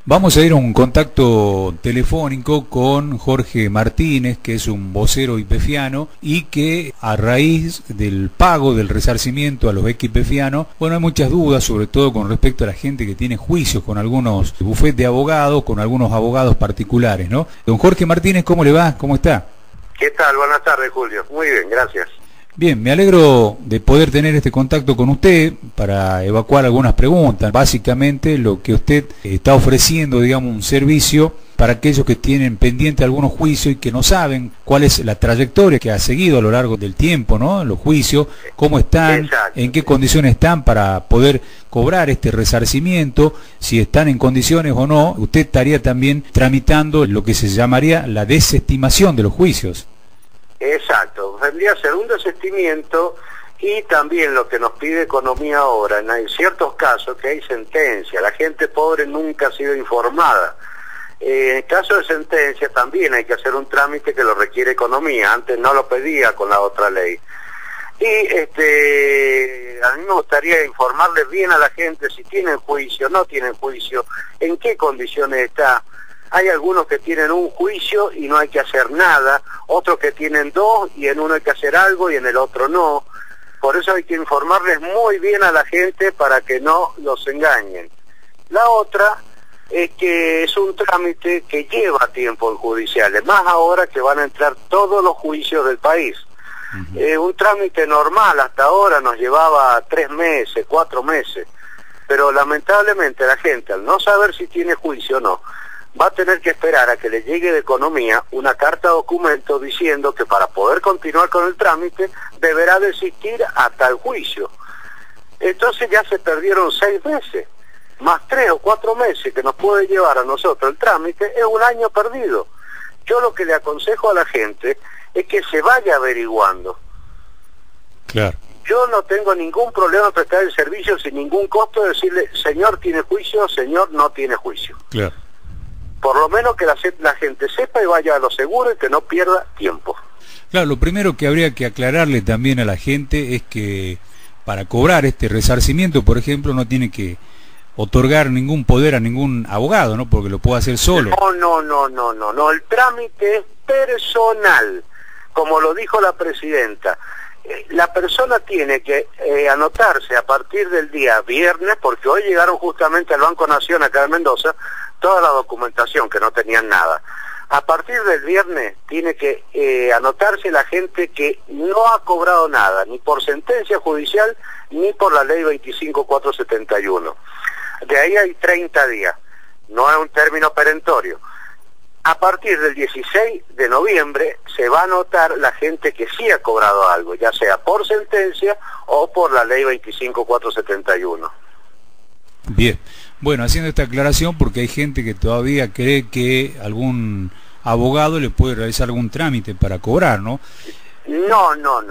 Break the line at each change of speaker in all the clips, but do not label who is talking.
Vamos a ir a un contacto telefónico con Jorge Martínez, que es un vocero YPFiano y que a raíz del pago del resarcimiento a los YPFianos, bueno, hay muchas dudas, sobre todo con respecto a la gente que tiene juicios con algunos bufetes de abogados, con algunos abogados particulares, ¿no? Don Jorge Martínez, ¿cómo le va? ¿Cómo está?
¿Qué tal? Buenas tardes, Julio. Muy bien, gracias.
Bien, me alegro de poder tener este contacto con usted para evacuar algunas preguntas. Básicamente lo que usted está ofreciendo, digamos, un servicio para aquellos que tienen pendiente algunos juicios y que no saben cuál es la trayectoria que ha seguido a lo largo del tiempo, ¿no? Los juicios, cómo están,
Exacto.
En qué condiciones están para poder cobrar este resarcimiento, si están en condiciones o no. Usted estaría también tramitando lo que se llamaría la desestimación de los juicios.
Exacto, vendría a ser un desistimiento y también lo que nos pide Economía ahora, en ciertos casos que hay sentencia, la gente pobre nunca ha sido informada. En el caso de sentencia también hay que hacer un trámite que lo requiere Economía, antes no lo pedía con la otra ley. Y a mí me gustaría informarles bien a la gente si tienen juicio, no tienen juicio, en qué condiciones está. Hay algunos que tienen un juicio y no hay que hacer nada, otros que tienen dos y en uno hay que hacer algo y en el otro no. Por eso hay que informarles muy bien a la gente para que no los engañen. La otra es que es un trámite que lleva tiempo en judiciales, más ahora que van a entrar todos los juicios del país. Un trámite normal hasta ahora nos llevaba 3 meses, 4 meses, pero lamentablemente la gente, al no saber si tiene juicio o no, va a tener que esperar a que le llegue de Economía una carta documento diciendo que para poder continuar con el trámite deberá desistir hasta el juicio. Entonces ya se perdieron 6 meses, más 3 o 4 meses que nos puede llevar a nosotros el trámite, es un año perdido. Yo lo que le aconsejo a la gente es que se vaya averiguando.
Claro.
Yo no tengo ningún problema en prestar el servicio sin ningún costo de decirle, señor tiene juicio, señor no tiene juicio.
Claro.
Por lo menos que la gente sepa y vaya a lo seguro y que no pierda tiempo.
Claro, lo primero que habría que aclararle también a la gente es que para cobrar este resarcimiento, por ejemplo, no tiene que otorgar ningún poder a ningún abogado, ¿no? Porque lo puede hacer solo.
No, el trámite es personal, como lo dijo la presidenta. La persona tiene que anotarse a partir del día viernes, porque hoy llegaron justamente al Banco Nación acá en Mendoza, toda la documentación que no tenían nada. A partir del viernes tiene que anotarse la gente que no ha cobrado nada, ni por sentencia judicial, ni por la ley 25471. De ahí hay 30 días, no es un término perentorio. A partir del 16 de noviembre se va a anotar la gente que sí ha cobrado algo, ya sea por sentencia o por la ley 25471.
Bien, bueno, haciendo esta aclaración porque hay gente que todavía cree que algún abogado le puede realizar algún trámite para cobrar, ¿no?
No,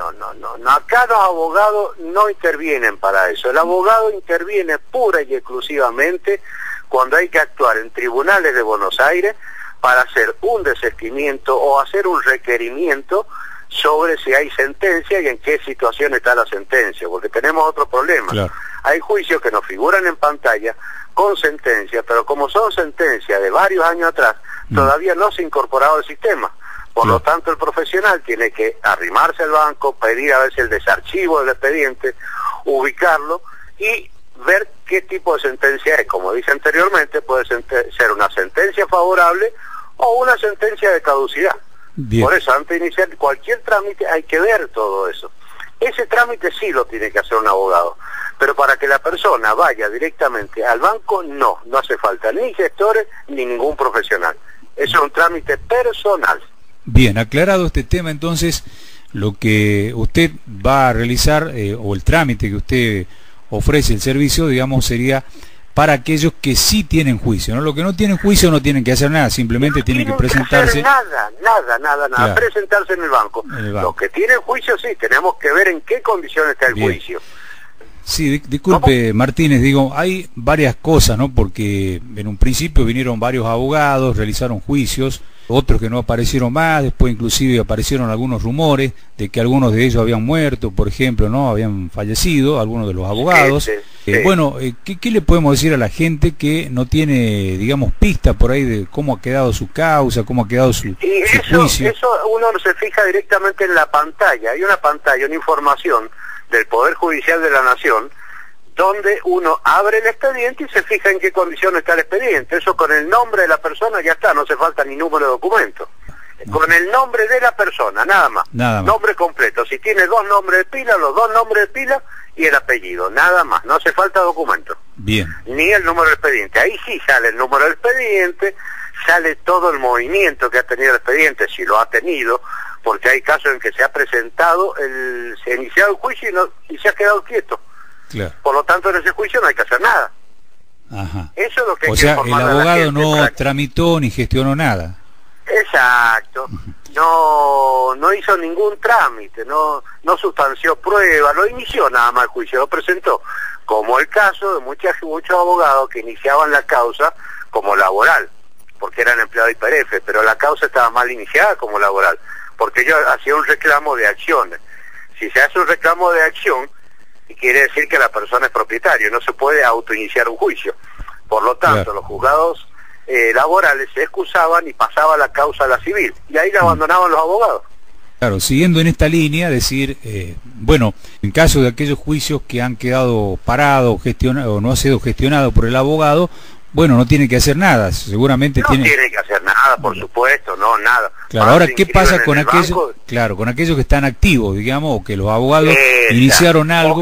acá los abogados no intervienen para eso. El abogado interviene pura y exclusivamente cuando hay que actuar en tribunales de Buenos Aires para hacer un desistimiento o hacer un requerimiento sobre si hay sentencia y en qué situación está la sentencia, porque tenemos otro problema. Claro. Hay juicios que nos figuran en pantalla con sentencia, pero como son sentencias de varios años atrás, todavía no se ha incorporado al sistema. Por lo tanto, el profesional tiene que arrimarse al banco, pedir a ver si el desarchivo del expediente, ubicarlo y ver qué tipo de sentencia es. Como dije anteriormente, puede ser una sentencia favorable o una sentencia de caducidad. Bien. Por eso, antes de iniciar cualquier trámite hay que ver todo eso. Ese trámite sí lo tiene que hacer un abogado, pero para que la persona vaya directamente al banco, no hace falta ni gestores ni ningún profesional. Eso es un trámite personal.
Bien, aclarado este tema, entonces, lo que usted va a realizar, o el trámite que usted ofrece, el servicio, digamos, sería para aquellos que sí tienen juicio, ¿no? Los que no tienen juicio no tienen que hacer nada, simplemente
no
tienen que presentarse.
Nada,
claro.
Presentarse en el banco. Los que tienen juicio sí, tenemos que ver en qué condiciones está el juicio.
Sí, disculpe, ¿cómo? Martínez, digo, hay varias cosas, ¿no? Porque en un principio vinieron varios abogados, realizaron juicios, otros que no aparecieron más, después inclusive aparecieron algunos rumores de que algunos de ellos habían muerto, por ejemplo, ¿no? Habían fallecido, algunos de los abogados. Bueno, ¿qué le podemos decir a la gente que no tiene, digamos, pista por ahí de cómo ha quedado su causa, cómo ha quedado su juicio?
Eso uno se fija directamente en la pantalla. Hay una pantalla, una información del Poder Judicial de la Nación, donde uno abre el expediente y se fija en qué condición está el expediente. Eso con el nombre de la persona ya está, no hace falta ni número de documento. Con el nombre de la persona, nada más. Nombre completo. Si tiene 2 nombres de pila, los 2 nombres de pila y el apellido, nada más. No hace falta documento.
Bien.
Ni el número del expediente. Ahí sí sale el número del expediente, sale todo el movimiento que ha tenido el expediente, si lo ha tenido, porque hay casos en que se ha presentado, se ha iniciado el juicio y se ha quedado quieto.
Claro.
Por lo tanto, en ese juicio no hay que hacer nada.
Ajá.
Eso es lo que hay
que
informar a la gente.
O sea, el abogado no tramitó ni gestionó nada.
Exacto. No hizo ningún trámite, no sustanció prueba, lo inició nada más el juicio, lo presentó. Como el caso de muchos abogados que iniciaban la causa como laboral, porque eran empleados de IPRF, pero la causa estaba mal iniciada como laboral, porque ellos hacían un reclamo de acciones. Si se hace un reclamo de acción, quiere decir que la persona es propietario, no se puede autoiniciar un juicio. Por lo tanto, los juzgados laborales se excusaban y pasaba la causa a la civil, y ahí la abandonaban los abogados.
Claro, siguiendo en esta línea, decir, bueno, en caso de aquellos juicios que han quedado parados o no ha sido gestionado por el abogado, bueno, no tiene que hacer nada, seguramente
no tiene que hacer nada, por supuesto, no, nada.
Claro, ahora, ¿qué pasa con aquellos, claro, con aquellos que están activos, digamos, o que los abogados iniciaron algo?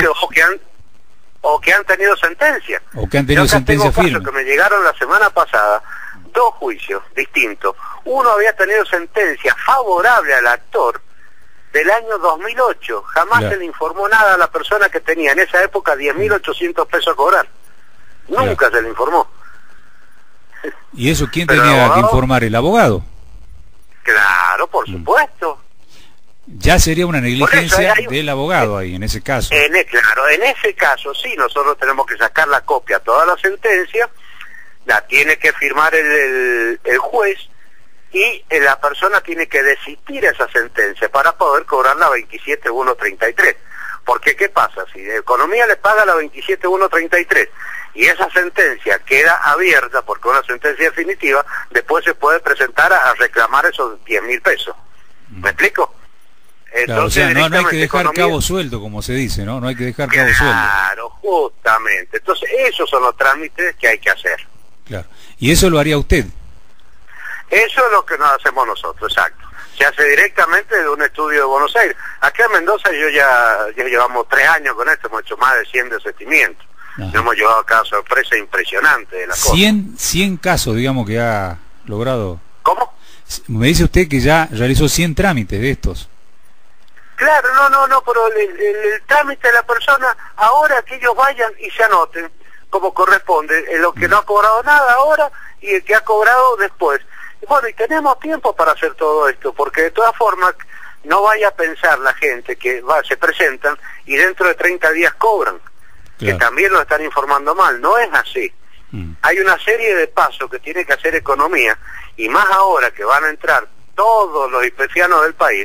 O que han tenido sentencia.
O que han tenido sentencia firme.
Casos que me llegaron la semana pasada, 2 juicios distintos. Uno había tenido sentencia favorable al actor del año 2008. Jamás se le informó nada a la persona que tenía en esa época 10.800 pesos a cobrar. Nunca se le informó.
¿Y eso quién tenía que informar? ¿El abogado?
Claro, por supuesto.
Ya sería una negligencia del abogado ahí, en ese caso.
Claro, en ese caso sí, nosotros tenemos que sacar la copia a toda la sentencia, la tiene que firmar el juez, y la persona tiene que desistir esa sentencia para poder cobrar la 27.133. Porque ¿qué pasa? Si la economía le paga la 27.133 y esa sentencia queda abierta porque es una sentencia definitiva, después se puede presentar a reclamar esos 10.000 pesos. ¿Me explico? Entonces,
claro, o sea, no hay que dejar cabo suelto, como se dice, ¿no? No hay que dejar cabo suelto.
Claro, justamente. Entonces, esos son los trámites que hay que hacer.
Claro. ¿Y eso lo haría usted?
Eso es lo que nos hacemos nosotros, exacto. Se hace directamente de un estudio de Buenos Aires. Aquí en Mendoza ya llevamos 3 años con esto, hemos hecho más de 100 desistimientos. Hemos llevado a cabo sorpresas impresionantes de la cosa.
100 casos, digamos, que ha logrado.
¿Cómo?
Me dice usted que ya realizó 100 trámites de estos.
Claro, no, pero el trámite de la persona, ahora que ellos vayan y se anoten como corresponde, lo que no ha cobrado nada ahora y el que ha cobrado después. Y bueno, y tenemos tiempo para hacer todo esto, porque de todas formas no vaya a pensar la gente que se presentan y dentro de 30 días cobran, que también lo están informando mal. No es así. Hay una serie de pasos que tiene que hacer economía, y más ahora que van a entrar todos los IPFianos del país,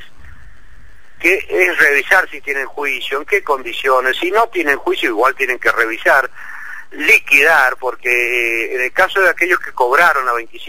que es revisar si tienen juicio, en qué condiciones. Si no tienen juicio, igual tienen que revisar, liquidar, porque en el caso de aquellos que cobraron a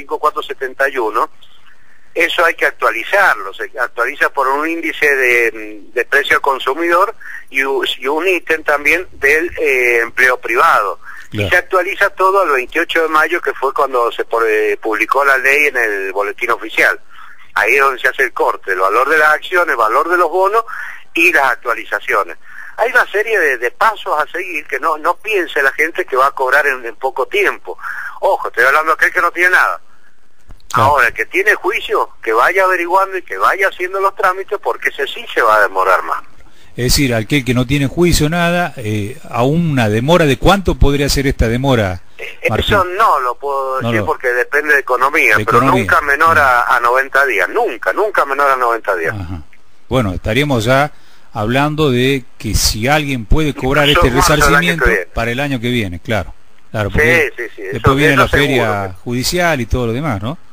25.471, eso hay que actualizarlo. Se actualiza por un índice de precio al consumidor y un ítem también del empleo privado. Y se actualiza todo el 28 de mayo, que fue cuando se publicó la ley en el boletín oficial. Ahí es donde se hace el corte, el valor de las acciones, el valor de los bonos y las actualizaciones. Hay una serie de pasos a seguir, que no piense la gente que va a cobrar en poco tiempo. Ojo, estoy hablando de aquel que no tiene nada. Ahora, el que tiene juicio, que vaya averiguando y que vaya haciendo los trámites, porque ese sí se va a demorar más.
Es decir, aquel que no tiene juicio, nada, a una demora, ¿de cuánto podría ser esta demora, Martín?
Eso no lo puedo decir porque depende de economía, pero nunca menor a 90 días, nunca menor a 90 días.
Ajá. Bueno, estaríamos ya hablando de que si alguien puede cobrar este resarcimiento para el año que viene, claro, porque
sí,
después viene la feria judicial y todo lo demás, ¿no?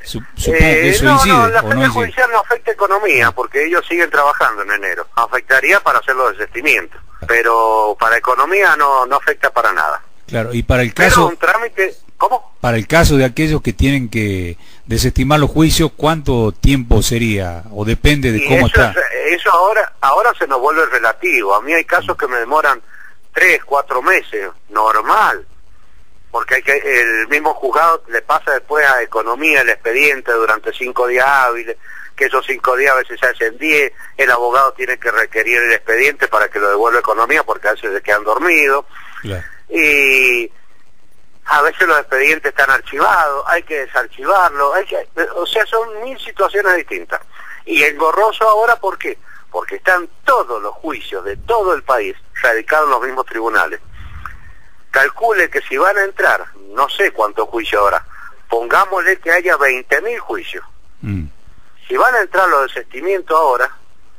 Supongo que eso incide,
no, la
¿o no
feria
incide?
judicial no afecta economía, porque ellos siguen trabajando en enero. Afectaría para hacer los desistimientos, pero para economía no afecta para nada.
Claro, y para el
Pero
caso...
un trámite, ¿cómo?
Para el caso de aquellos que tienen que desestimar los juicios, ¿cuánto tiempo sería? ¿O depende de
Y
cómo
eso,
está?
eso ahora se nos vuelve relativo. A mí hay casos que me demoran 3, 4 meses, normal. Porque el mismo juzgado le pasa después a economía el expediente durante 5 días hábiles, que esos 5 días a veces se hacen 10, el abogado tiene que requerir el expediente para que lo devuelva economía porque a veces se quedan dormidos.
Claro.
Y a veces los expedientes están archivados, hay que desarchivarlos, o sea, son 1000 situaciones distintas. Y engorroso ahora, ¿por qué? Porque están todos los juicios de todo el país radicados en los mismos tribunales. Calcule que si van a entrar, no sé cuántos juicios ahora, pongámosle que haya 20.000 juicios. Si van a entrar los desistimientos ahora,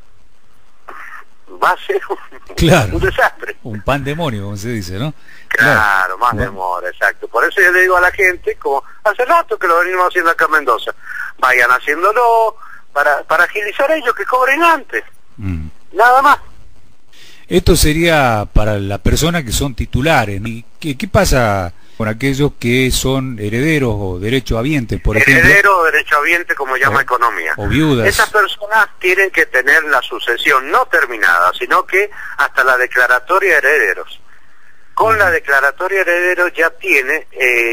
va a ser
Claro.
un desastre.
Un pandemonio, como se dice, ¿no?
Claro, más demora, exacto. Por eso yo le digo a la gente, como hace rato que lo venimos haciendo acá en Mendoza, vayan haciéndolo para agilizar ellos, que cobren antes. Nada más.
Esto sería para las personas que son titulares. ¿Y qué pasa con aquellos que son herederos o derechohabientes, por ejemplo?
Heredero o derechohabiente, como llama economía.
O viudas.
Esas personas tienen que tener la sucesión no terminada, sino que hasta la declaratoria de herederos. Con la declaratoria de herederos ya tiene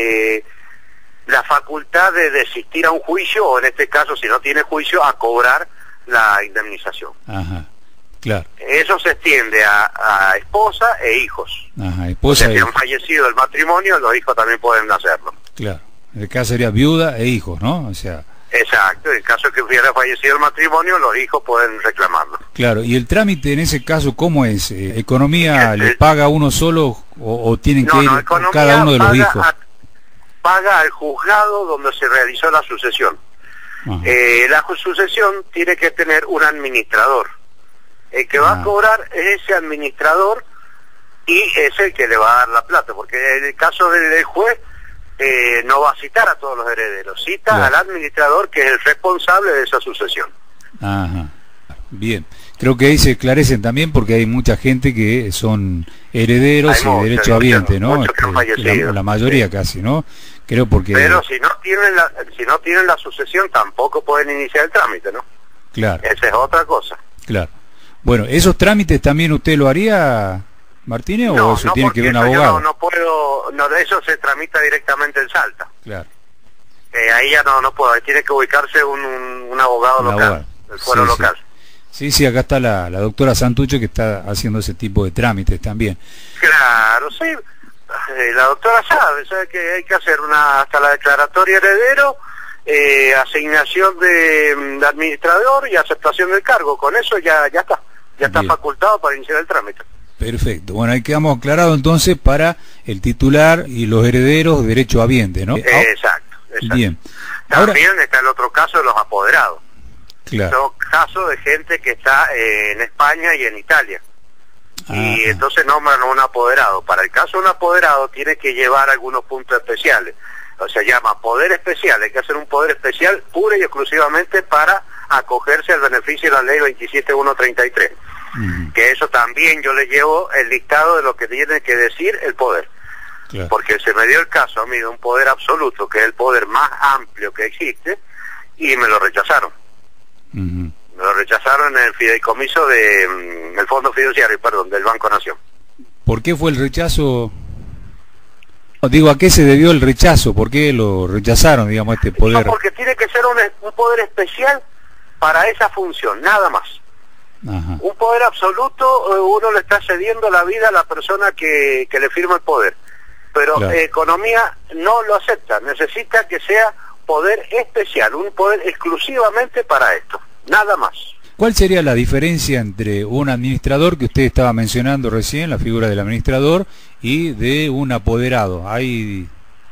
la facultad de desistir a un juicio, o en este caso, si no tiene juicio, a cobrar la indemnización.
Ajá, claro.
Eso se extiende a esposa e hijos.
Ajá,
O
esposa
sea,
e
si han
hijos.
fallecido el matrimonio, los hijos también pueden hacerlo.
Claro. En el caso sería viuda e hijos, ¿no? O sea...
Exacto, en caso de que hubiera fallecido el matrimonio, los hijos pueden reclamarlo.
Claro, y el trámite en ese caso, ¿cómo es? ¿Economía le paga a uno solo o tienen que ir
economía
cada uno de los hijos?
Paga al juzgado donde se realizó la sucesión. La sucesión tiene que tener un administrador. El que va a cobrar es ese administrador y es el que le va a dar la plata, porque en el caso del juez no va a citar a todos los herederos, cita al administrador, que es el responsable de esa sucesión.
Ajá, bien. Creo que ahí se esclarecen también porque hay mucha gente que son herederos y derechohabientes, ¿no?
Muchos que han fallecido.
La mayoría casi, ¿no? Creo porque...
Pero si no tienen la sucesión, tampoco pueden iniciar el trámite, ¿no?
Claro.
Esa es otra cosa.
Claro. Bueno, ¿esos trámites también usted lo haría, Martínez, o eso tiene que ver un abogado?
No puedo, eso se tramita directamente en Salta.
Claro.
Ahí ya no puedo, ahí tiene que ubicarse un abogado local, el fuero local.
Sí, acá está la doctora Santucho, que está haciendo ese tipo de trámites también.
Claro, sí, la doctora sabe que hay que hacer hasta la declaratoria heredero, asignación de administrador y aceptación del cargo. Con eso ya está, está facultado para iniciar el trámite.
Perfecto, bueno, ahí quedamos aclarados entonces para el titular y los herederos derechohabientes, ¿no?
Exacto.
Bien.
También está el otro caso de los apoderados.
Claro.
Son casos de gente que está en España y en Italia. Y entonces nombran a un apoderado. Para el caso de un apoderado tiene que llevar algunos puntos especiales. O sea, llama poder especial. Hay que hacer un poder especial pura y exclusivamente para acogerse al beneficio de la ley 27133. Que eso también yo le llevo el listado de lo que tiene que decir el poder.
Claro.
Porque se me dio el caso a mí de un poder absoluto, que es el poder más amplio que existe, y me lo rechazaron. Me lo rechazaron en el fideicomiso el Fondo Fiduciario, del Banco Nación.
¿Por qué fue el rechazo? Digo, ¿a qué se debió el rechazo? ¿Por qué lo rechazaron, digamos, este poder?
No, porque tiene que ser un poder especial para esa función, nada más. Un poder absoluto, uno le está cediendo la vida a la persona que le firma el poder. Pero economía no lo acepta, necesita que sea poder especial, un poder exclusivamente para esto, nada más.
¿Cuál sería la diferencia entre un administrador, que usted estaba mencionando recién, la figura del administrador, y de un apoderado? Y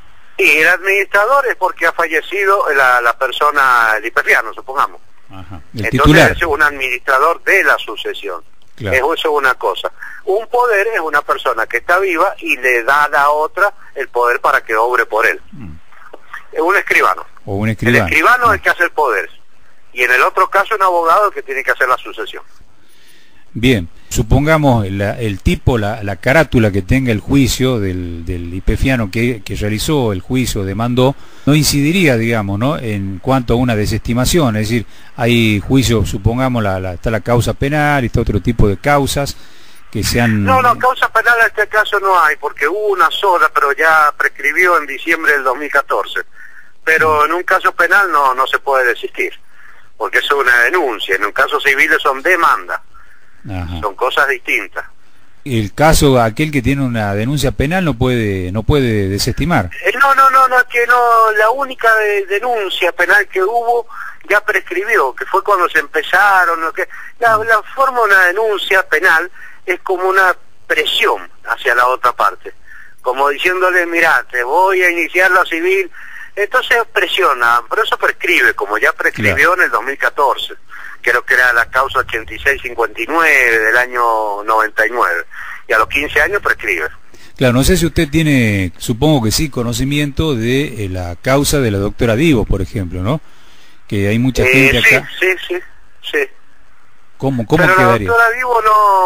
el administrador es porque ha fallecido la persona, el hiperfiano, supongamos.
El titular.
Entonces es un administrador de la sucesión. Eso es una cosa. Un poder es una persona que está viva y le da a la otra el poder para que obre por él. Es un escribano.
O un
El
escribano.
escribano es el que hace el poder. Y en el otro caso un abogado que tiene que hacer la sucesión.
Bien, supongamos el tipo, la carátula que tenga el juicio del hipefiano que realizó el juicio, demandó, no incidiría, digamos, ¿no?, en cuanto a una desestimación. Es decir, hay juicios, supongamos, está la causa penal y está otro tipo de causas que sean...
No, causa penal en este caso no hay, porque hubo una sola, pero ya prescribió en diciembre del 2014. Pero en un caso penal no se puede desistir, porque es una denuncia. En un caso civil son demanda.
Ajá.
Son cosas distintas.
El caso, aquel que tiene una denuncia penal no puede desestimar.
No, que no, la única denuncia penal que hubo ya prescribió, que fue cuando se empezaron, la forma de una denuncia penal es como una presión hacia la otra parte, como diciéndole, mira, te voy a iniciar la civil, entonces presiona, pero eso prescribe, como ya prescribió, claro, en el 2014. Creo que era la causa 8659 del año 99, y a los 15 años prescribe.
Claro, no sé si usted tiene, supongo que sí, conocimiento de la causa de la doctora Divo, por ejemplo, ¿no? Que hay mucha gente acá.
Sí.
¿Cómo
pero
quedaría?
La doctora Divo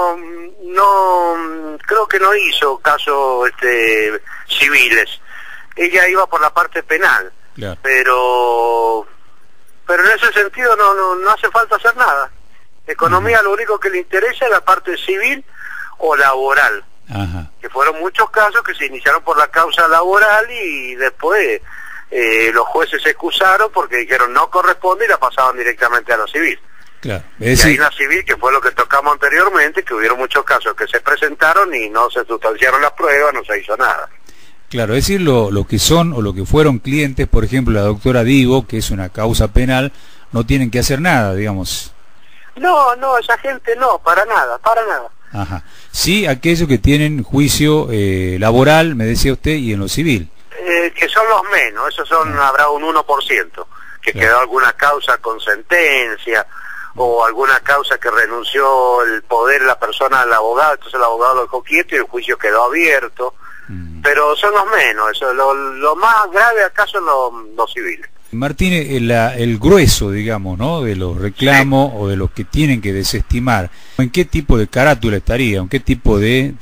no, creo que no hizo casos civiles. Ella iba por la parte penal, claro, pero en ese sentido no hace falta hacer nada. Economía, lo único que le interesa es la parte civil o laboral.
Ajá. Que
fueron muchos casos que se iniciaron por la causa laboral y después los jueces se excusaron porque dijeron no corresponde y la pasaban directamente a la civil.
Claro.
Y ahí la civil, que fue lo que tocamos anteriormente, que hubieron muchos casos que se presentaron y no se sustanciaron las pruebas, no se hizo nada.
Claro, es decir, lo que son o lo que fueron clientes, por ejemplo, la doctora Divo, que es una causa penal, no tienen que hacer nada, digamos.
No, esa gente no, para nada.
Ajá. Sí, aquellos que tienen juicio laboral, me decía usted, y en lo civil.
Que son los menos, esos son, habrá un 1%, que quedó alguna causa con sentencia, o alguna causa que renunció el poder la persona al abogado, entonces el abogado lo dejó quieto y el juicio quedó abierto. Pero son los menos, eso, lo más grave acá son los civiles.
Martínez, el grueso, digamos, ¿no?, de los reclamos, sí, o de los que tienen que desestimar, ¿en qué tipo de carátula estaría? ¿En qué tipo de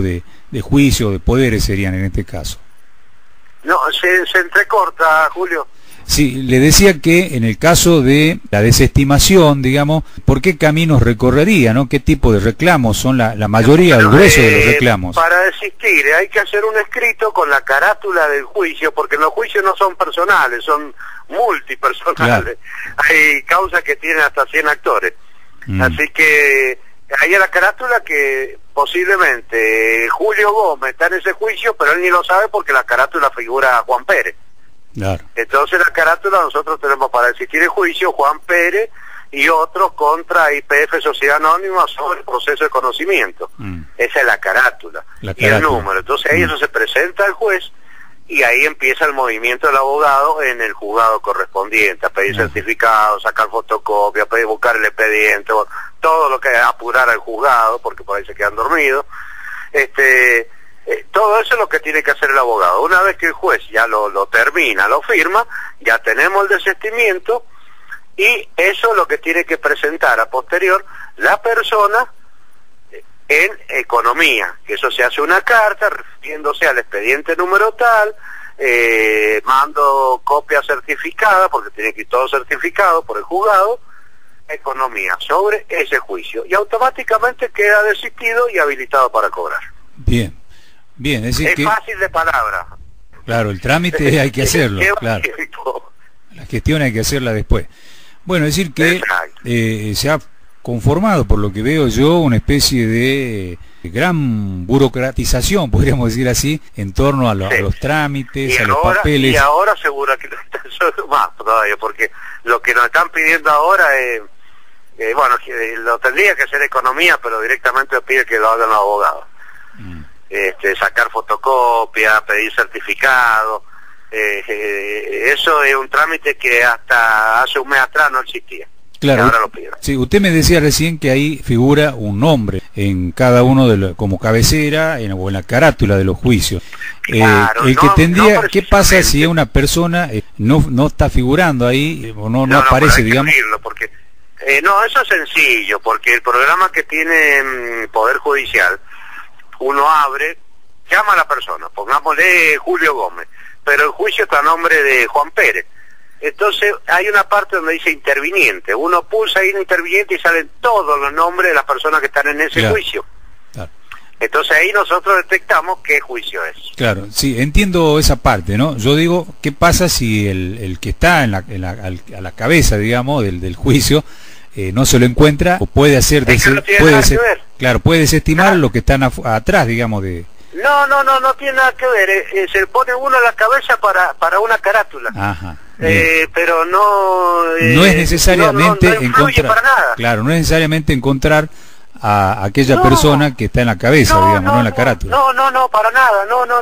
juicio, de poderes serían en este caso?
No, se entrecorta, Julio.
Sí, le decía que en el caso de la desestimación, digamos, ¿por qué caminos recorrería, no? ¿Qué tipo de reclamos son la mayoría, el grueso de los reclamos?
Para desistir hay que hacer un escrito con la carátula del juicio, porque los juicios no son personales, son multipersonales. Claro. Hay causas que tienen hasta 100 actores. Así que hay la carátula que posiblemente Julio Gómez está en ese juicio, pero él ni lo sabe porque la carátula figura Juan Pérez.
Claro.
Entonces la carátula nosotros tenemos para desistir el juicio Juan Pérez y otros contra IPF Sociedad Anónima sobre el proceso de conocimiento. Esa es la carátula. Y el número. Entonces ahí eso se presenta al juez y ahí empieza el movimiento del abogado en el juzgado correspondiente, a pedir certificados, sacar fotocopia, pedir buscar el expediente, todo lo que apurar al juzgado, porque por ahí se quedan dormidos. Todo eso es lo que tiene que hacer el abogado. Una vez que el juez ya lo termina, lo firma, ya tenemos el desistimiento y eso es lo que tiene que presentar a posterior la persona en economía, que eso se hace una carta refiriéndose al expediente número tal, mando copia certificada, porque tiene que ir todo certificado por el juzgado, economía, sobre ese juicio, y automáticamente queda desistido y habilitado para cobrar.
Bien, es decir,
es fácil de palabra.
Claro, el trámite hay que hacerlo, claro. La gestión hay que hacerla después. Bueno, es decir que se ha conformado, por lo que veo yo, una especie de gran burocratización, podríamos decir así, en torno a los trámites, a los papeles.
Y ahora seguro que más todavía, porque lo que nos están pidiendo ahora es, bueno, lo tendría que hacer economía, pero directamente pide que lo hagan los abogados. Sacar fotocopia, pedir certificado, eso es un trámite que hasta hace un mes atrás no existía.
Claro,
ahora lo piden.
sí, usted me decía recién que ahí figura un nombre en cada uno de los, como cabecera o en la carátula de los juicios.
Claro,
El que tendría,
no
¿qué pasa si una persona no está figurando ahí o no aparece, digamos?
Porque, no, eso es sencillo, porque el programa que tiene Poder Judicial, uno abre, llama a la persona, pongámosle Julio Gómez, pero el juicio está a nombre de Juan Pérez. Entonces hay una parte donde dice interviniente, uno pulsa ahí en interviniente y salen todos los nombres de las personas que están en ese juicio. Claro. Entonces ahí nosotros detectamos qué juicio es.
Claro, sí, entiendo esa parte, ¿no? Yo digo, ¿qué pasa si el que está a la cabeza, digamos, del juicio no se lo encuentra o puede hacer, claro, puede desestimar lo que están atrás, digamos, de...
No tiene nada que ver, se pone uno a la cabeza para una carátula.
Ajá.
Pero no
es necesariamente
no
encontrar,
para nada.
Claro, no es necesariamente encontrar a aquella persona que está en la cabeza, digamos, no en la carátula.
No, para nada,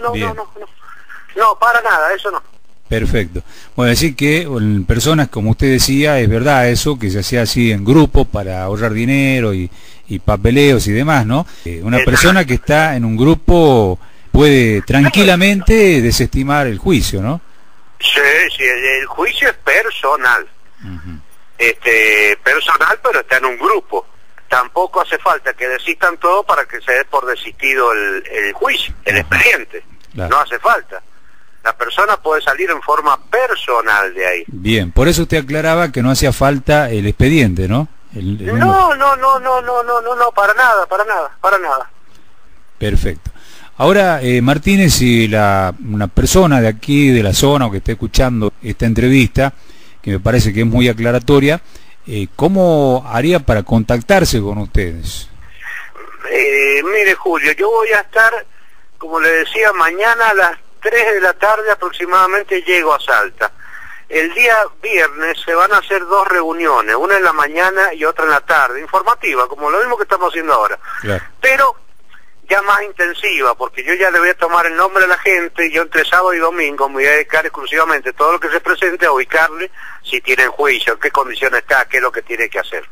no, para nada, eso no.
Perfecto. Bueno, decir que en personas, como usted decía, es verdad eso, que se hacía así en grupo para ahorrar dinero y papeleos y demás, ¿no? Una persona que está en un grupo puede tranquilamente desestimar el juicio, ¿no?
Sí, el juicio es personal. Personal, pero está en un grupo. Tampoco hace falta que desistan todo para que se dé por desistido el juicio, el expediente. Claro. No hace falta. La persona puede salir en forma personal de ahí.
Bien, por eso usted aclaraba que no hacía falta el expediente, ¿no?
No, para nada.
Perfecto. Ahora, Martínez, si una persona de aquí, de la zona, o que esté escuchando esta entrevista, que me parece que es muy aclaratoria, ¿cómo haría para contactarse con ustedes?
Mire, Julio, yo voy a estar, como le decía, mañana a las 3 de la tarde aproximadamente llego a Salta. El día viernes se van a hacer 2 reuniones, una en la mañana y otra en la tarde, informativa, como lo mismo que estamos haciendo ahora. Claro. Pero ya más intensiva, porque yo ya le voy a tomar el nombre de la gente, y yo entre sábado y domingo me voy a dedicar exclusivamente todo lo que se presente a ubicarle si tienen juicio, en qué condiciones está, qué es lo que tiene que hacer.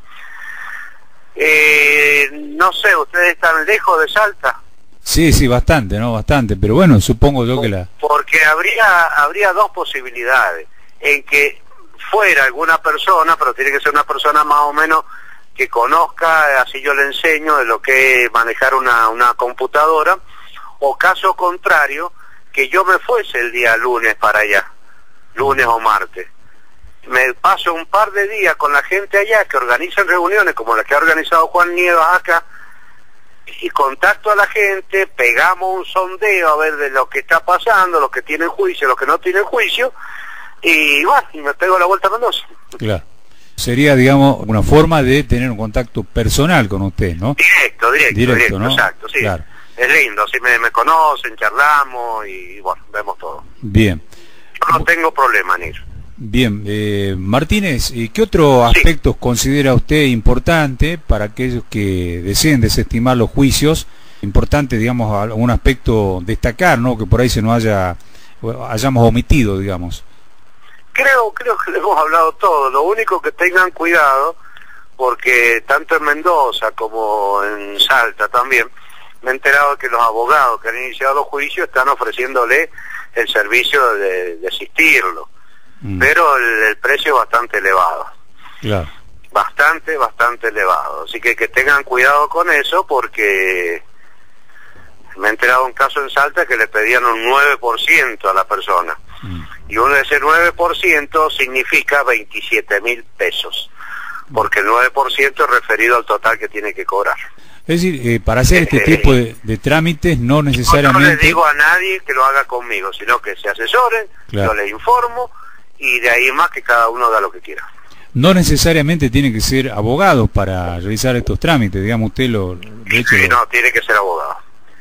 No sé, ¿ustedes están lejos de Salta?
Sí, bastante, ¿no? Bastante, pero bueno, supongo yo que
Porque habría 2 posibilidades, en que fuera alguna persona, pero tiene que ser una persona más o menos que conozca, así yo le enseño de lo que es manejar una computadora, o caso contrario, que yo me fuese el día lunes para allá, lunes o martes. Me paso un par de días con la gente allá que organizan reuniones como la que ha organizado Juan Nievas acá, y contacto a la gente, pegamos un sondeo a ver de lo que está pasando, los que tienen juicio, los que no tienen juicio, y bueno, y me pego la vuelta a Mendoza.
Claro. Sería, digamos, una forma de tener un contacto personal con usted, ¿no? Directo, ¿no?
Exacto, sí. Claro. Es lindo, así me conocen, charlamos y bueno, vemos todo.
Bien.
Yo no tengo problema en ir.
Bien, Martínez, ¿qué otros aspectos considera usted importante para aquellos que deseen desestimar los juicios? Importante, digamos, algún aspecto destacar, ¿no? Que por ahí hayamos omitido, digamos.
Creo que le hemos hablado todo. Lo único que tengan cuidado, porque tanto en Mendoza como en Salta también, me he enterado de que los abogados que han iniciado los juicios están ofreciéndole el servicio de asistirlo. Pero el precio es bastante elevado. Claro. Bastante elevado. Así que tengan cuidado con eso, porque me he enterado de un caso en Salta que le pedían un 9% a la persona. Y uno de ese 9% significa 27.000 pesos, porque el 9% es referido al total que tiene que cobrar.
Es decir, para hacer este tipo de trámites no necesariamente...
No les digo a nadie que lo haga conmigo, sino que se asesoren, claro. Yo les informo, y de ahí más que cada uno haga lo que quiera.
No necesariamente tiene que ser abogado para realizar estos trámites, digamos, usted
No, tiene que ser abogado.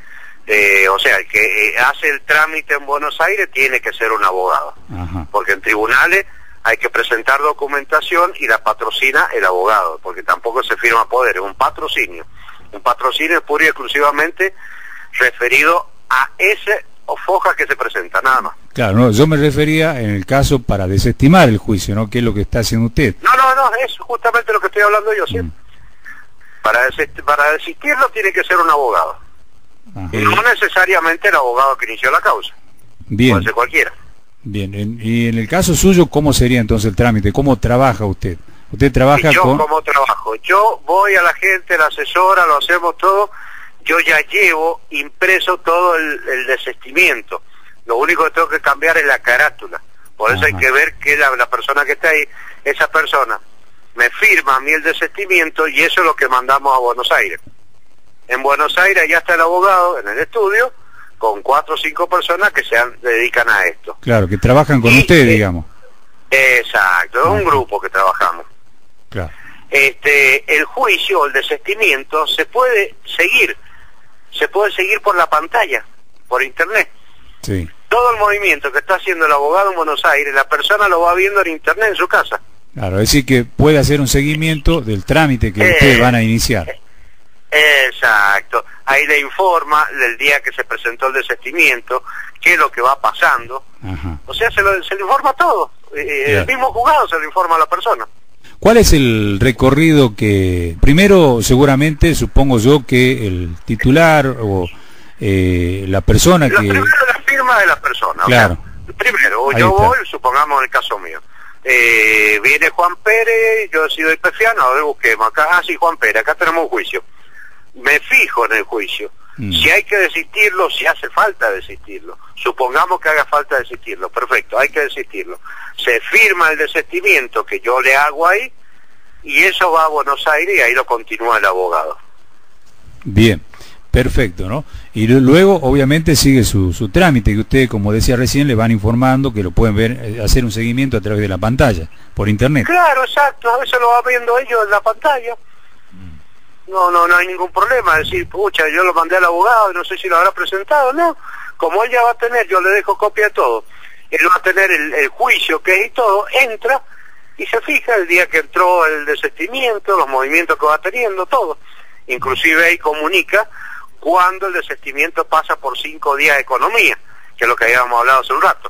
O sea, el que hace el trámite en Buenos Aires tiene que ser un abogado. Ajá. Porque en tribunales hay que presentar documentación y la patrocina el abogado, porque tampoco se firma a poder, es un patrocinio. Un patrocinio es pura y exclusivamente referido a ese hojas que se presentan, nada más.
Claro, no, yo me refería en el caso para desestimar el juicio, ¿no? ¿Qué es lo que está haciendo usted?
No, es justamente lo que estoy hablando yo, ¿sí? Para desistirlo tiene que ser un abogado.
Ajá.
No necesariamente el abogado que inició la causa.
Bien.
Puede ser cualquiera.
Bien, y en el caso suyo, ¿cómo sería entonces el trámite? ¿Cómo trabaja usted? Usted trabaja
¿Y yo
con...
cómo trabajo? Yo voy a la gente, la asesora, lo hacemos todo. Yo ya llevo impreso todo el desistimiento. Lo único que tengo que cambiar es la carátula. Por eso hay que ver que la persona que está ahí, esa persona, me firma a mí el desistimiento y eso es lo que mandamos a Buenos Aires. En Buenos Aires ya está el abogado en el estudio, con 4 o 5 personas que dedican a esto.
Claro, que trabajan con usted, digamos.
Exacto, es un grupo que trabajamos.
Claro.
El juicio o el desistimiento se puede seguir por la pantalla, por internet.
Sí.
Todo el movimiento que está haciendo el abogado en Buenos Aires, la persona lo va viendo en internet en su casa.
Claro, es decir que puede hacer un seguimiento del trámite que ustedes van a iniciar.
Exacto, ahí le informa del día que se presentó el desistimiento, qué es lo que va pasando.
Ajá.
O sea, se le informa todo. El mismo juzgado se lo informa a la persona.
¿Cuál es el recorrido que, primero seguramente supongo yo que el titular o la persona que...
Primero la firma de la persona.
Claro.
O sea, primero,
Ahí
yo
está.
voy, supongamos en el caso mío. Viene Juan Pérez, yo he sido hipefiano, a ver, busquemos acá. Ah, sí, Juan Pérez, acá tenemos un juicio. Me fijo en el juicio. Si hay que desistirlo, si hace falta desistirlo. Supongamos que haga falta desistirlo. Perfecto, hay que desistirlo. Se firma el desistimiento que yo le hago ahí y eso va a Buenos Aires y ahí lo continúa el abogado.
Bien, perfecto, ¿no? Y luego obviamente sigue su trámite que ustedes, como decía recién, le van informando que lo pueden ver, hacer un seguimiento a través de la pantalla, por internet.
Claro, exacto, a veces lo va viendo ellos en la pantalla. No hay ningún problema, decir, pucha, yo lo mandé al abogado y no sé si lo habrá presentado, no. Como él ya va a tener, yo le dejo copia de todo, él va a tener el juicio que es y todo, entra y se fija el día que entró el desistimiento, los movimientos que va teniendo, todo. Inclusive ahí comunica cuando el desistimiento pasa por 5 días de economía, que es lo que habíamos hablado hace un rato.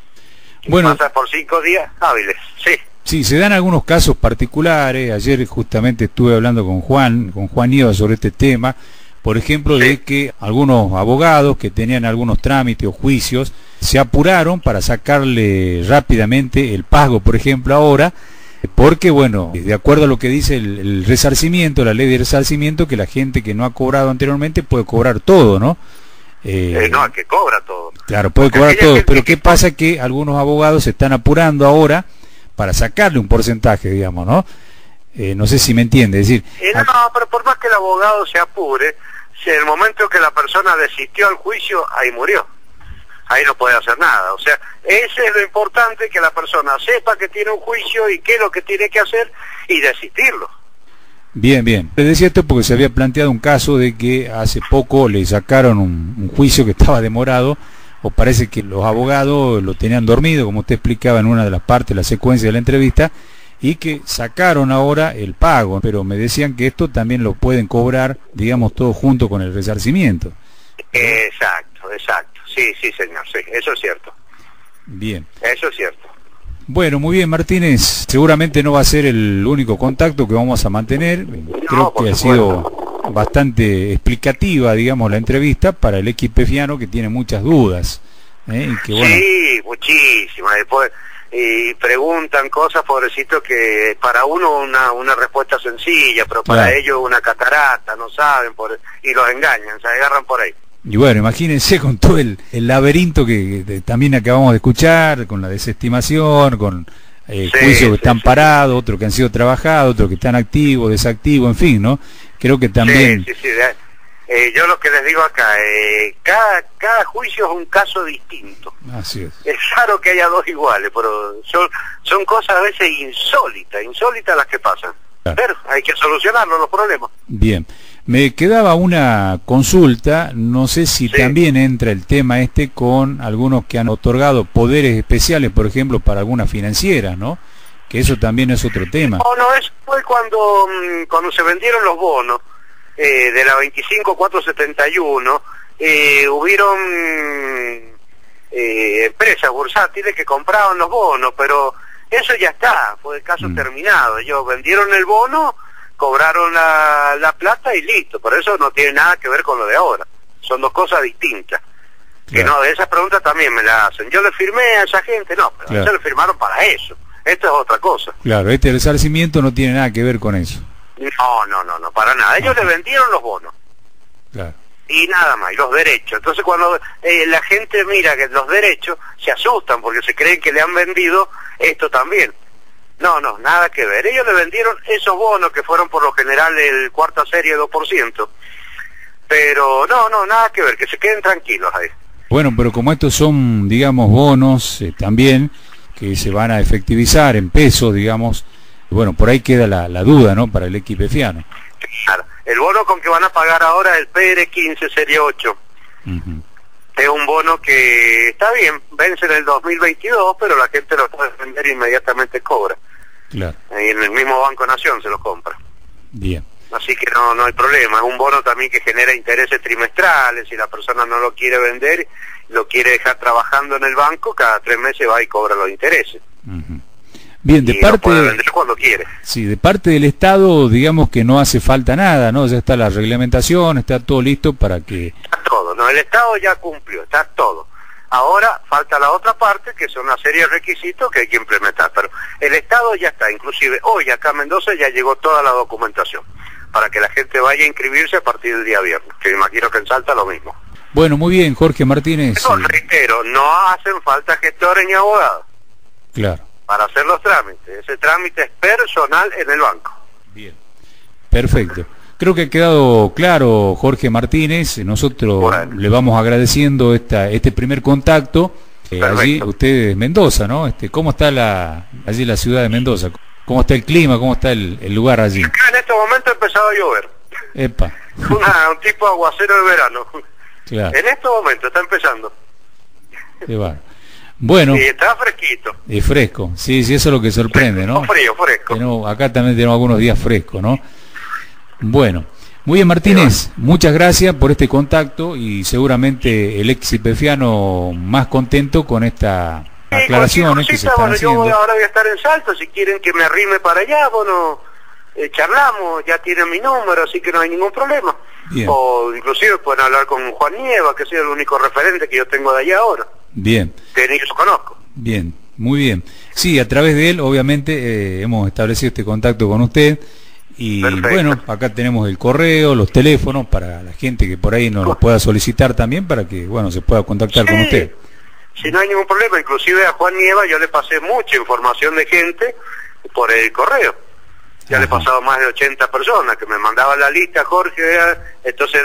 Bueno,
pasa por 5 días hábiles, sí.
Sí, se dan algunos casos particulares. Ayer justamente estuve hablando con Juan Iba sobre este tema, por ejemplo, de que algunos abogados que tenían algunos trámites o juicios se apuraron para sacarle rápidamente el pago, por ejemplo, ahora, porque, bueno, de acuerdo a lo que dice el resarcimiento, la ley de resarcimiento, que la gente que no ha cobrado anteriormente puede cobrar todo, ¿no?
No, el que cobra todo.
Claro, puede cobrar todo, pero ¿qué pasa? Que algunos abogados se están apurando ahora para sacarle un porcentaje, digamos, ¿no? No sé si me entiende, es decir...
No, pero por más que el abogado se apure, si en el momento que la persona desistió al juicio, ahí murió. Ahí no puede hacer nada. O sea, ese es lo importante, que la persona sepa que tiene un juicio y qué es lo que tiene que hacer y desistirlo.
Bien, bien. Le decía esto porque se había planteado un caso de que hace poco le sacaron un juicio que estaba demorado, o parece que los abogados lo tenían dormido, como usted explicaba en una de las partes, la secuencia de la entrevista, y que sacaron ahora el pago, pero me decían que esto también lo pueden cobrar, digamos, todo junto con el resarcimiento.
Exacto. Sí, señor, sí, eso es cierto.
Bien.
Eso es cierto.
Bueno, muy bien, Martínez. Seguramente no va a ser el único contacto que vamos a mantener. Creo que ha sido bastante explicativa, digamos, la entrevista para el equipefiano que tiene muchas dudas. Y que, bueno...
Sí, muchísimas. Después preguntan cosas, pobrecito, que para uno una respuesta sencilla, pero para ellos una catarata, no saben, y los engañan, se agarran por ahí.
Y bueno, imagínense con todo el laberinto que también acabamos de escuchar, con la desestimación, con juicios que están parados, otros que han sido trabajados, otros que están activos, desactivos, en fin, ¿no? Creo que también...
Sí. Yo lo que les digo acá, cada juicio es un caso distinto.
Así es.
Es raro que haya dos iguales, pero son cosas a veces insólitas las que pasan.
Claro.
Pero hay que solucionarlo, los problemas.
Bien. Me quedaba una consulta, no sé si también entra el tema con algunos que han otorgado poderes especiales, por ejemplo, para algunas financieras, ¿no? Que eso también es otro tema.
No, eso fue cuando se vendieron los bonos de la 25471, hubieron empresas bursátiles que compraban los bonos, pero eso ya está, fue el caso terminado. Ellos vendieron el bono, cobraron la plata y listo. Por eso no tiene nada que ver con lo de ahora. Son dos cosas distintas. Claro. Que no, de esas preguntas también me la hacen. Yo le firmé a esa gente, no, pero ellos le firmaron para eso. Esto es otra cosa.
Claro, este resarcimiento no tiene nada que ver con eso.
No, para nada. Ellos le vendieron los bonos.
Claro.
Y nada más, y los derechos. Entonces cuando la gente mira que los derechos, se asustan porque se creen que le han vendido esto también. No, nada que ver. Ellos le vendieron esos bonos que fueron por lo general el cuarta serie 2%. Pero no, nada que ver, que se queden tranquilos ahí.
Bueno, pero como estos son, digamos, bonos también, que se van a efectivizar en pesos, digamos, bueno, por ahí queda la duda, ¿no?, para el equipefiano.
Claro, el bono con que van a pagar ahora el PR15 Serie 8. Es un bono que está bien, vence en el 2022, pero la gente lo puede vender inmediatamente cobra.
Claro.
Y en el mismo Banco Nación se lo compra.
Bien.
Así que no hay problema. Es un bono también que genera intereses trimestrales. Si la persona no lo quiere vender, lo quiere dejar trabajando en el banco, cada 3 meses va y cobra los intereses.
Bien, de parte,
lo puede vender cuando quiere.
Sí, de parte del Estado, digamos que no hace falta nada, ¿no? Ya está la reglamentación, está todo listo para que...
Está todo, no, el Estado ya cumplió, está todo. Ahora falta la otra parte, que son una serie de requisitos que hay que implementar, pero el Estado ya está. Inclusive hoy acá en Mendoza ya llegó toda la documentación para que la gente vaya a inscribirse a partir del día viernes, que me imagino que en Salta lo mismo.
Bueno, muy bien, Jorge Martínez.
No, reitero, no hacen falta gestores ni abogados.
Claro.
Para hacer los trámites. Ese trámite es personal en el banco.
Bien. Perfecto. Creo que ha quedado claro, Jorge Martínez. Nosotros le vamos agradeciendo este primer contacto. Allí usted es Mendoza, ¿no? ¿Cómo está allí la ciudad de Mendoza? ¿Cómo está el clima? ¿Cómo está el lugar allí?
Acá en este momento ha empezado a llover.
Epa.
Un tipo aguacero de verano.
Claro.
En este momento está empezando.
Qué va. Bueno.
Y está fresquito.
Y fresco. Sí, eso es lo que sorprende, ¿no?
Fresco.
Acá también tenemos algunos días frescos, ¿no? Bueno. Muy bien, Martínez. Muchas gracias por este contacto y seguramente el ex ipefiano más contento con esta aclaraciones que se están haciendo.
Yo ahora voy a estar en Salto, si quieren que me arrime para allá, bueno, charlamos, ya tienen mi número, así que no hay ningún problema.
Bien.
O inclusive pueden hablar con Juan Nieva, que es el único referente que yo tengo de allá ahora.
Bien.
Que ni yo conozco.
Bien, muy bien. Sí, a través de él, obviamente, hemos establecido este contacto con usted. Y perfecto. Bueno, acá tenemos el correo, los teléfonos para la gente que por ahí nos los pueda solicitar también para que, bueno, se pueda contactar con usted.
Si no hay ningún problema, inclusive a Juan Nieva yo le pasé mucha información de gente por el correo. Ya le he pasado más de 80 personas que me mandaban la lista, Jorge, entonces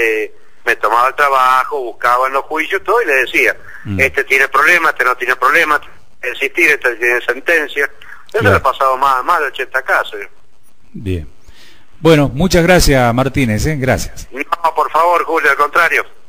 me tomaba el trabajo, buscaba en los juicios todo y le decía, este tiene problemas, este no tiene problemas, existir, este tiene sentencia. Eso le he pasado más de 80 casos.
Bien. Bueno, muchas gracias, Martínez, Gracias.
No, por favor, Julio, al contrario.